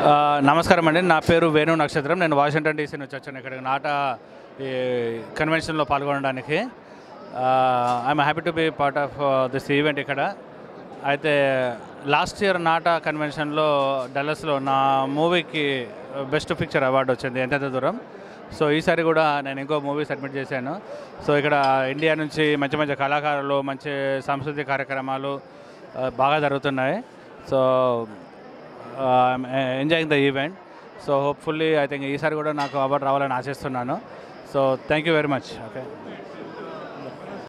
నమస్కారం అండి. నా పేరు వేణు నక్షత్రం. నేను వాషింగ్టన్ డీసీ నుంచి వచ్చాను ఇక్కడికి నాటా ఈ కన్వెన్షన్లో పాల్గొనడానికి. I'm happy to be part of this event ఇక్కడ. అయితే లాస్ట్ ఇయర్ నాటా కన్వెన్షన్లో డల్లస్లో నా మూవీకి బెస్ట్ పిక్చర్ అవార్డు వచ్చింది, ఎంత దూరం. సో ఈసారి కూడా నేను ఇంకో మూవీ సబ్మిట్ చేశాను. సో ఇక్కడ ఇండియా నుంచి మంచి మంచి కళాకారులు, మంచి సాంస్కృతిక కార్యక్రమాలు బాగా జరుగుతున్నాయి. So enjoying the event. So hopefully I think ఈసారి కూడా నాకు అవార్డు రావాలని ఆశిస్తున్నాను. So thank you very much. Okay.